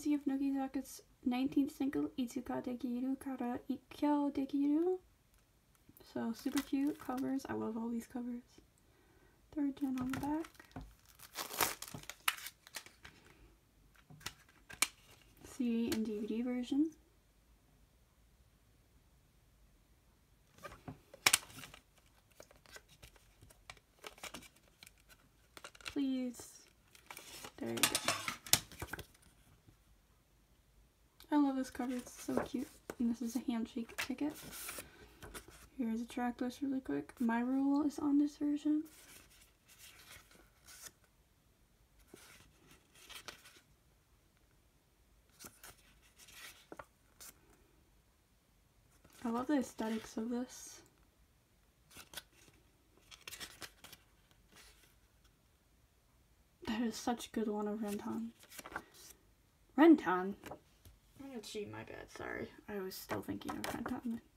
Legacy of Nogizaka's 19th single, Itsuka Dekiru Kara Ikkyo Dekiru. So super cute covers. I love all these covers. 3rd gen on the back. CD and DVD version. Please. There you go. I love this cover. It's so cute. And this is a handshake ticket. Here's a track list really quick. My Rule is on this version. I love the aesthetics of this. That is such a good one of Renton. Renton? I'm gonna cheat, my bad, sorry. I was still thinking of Renton.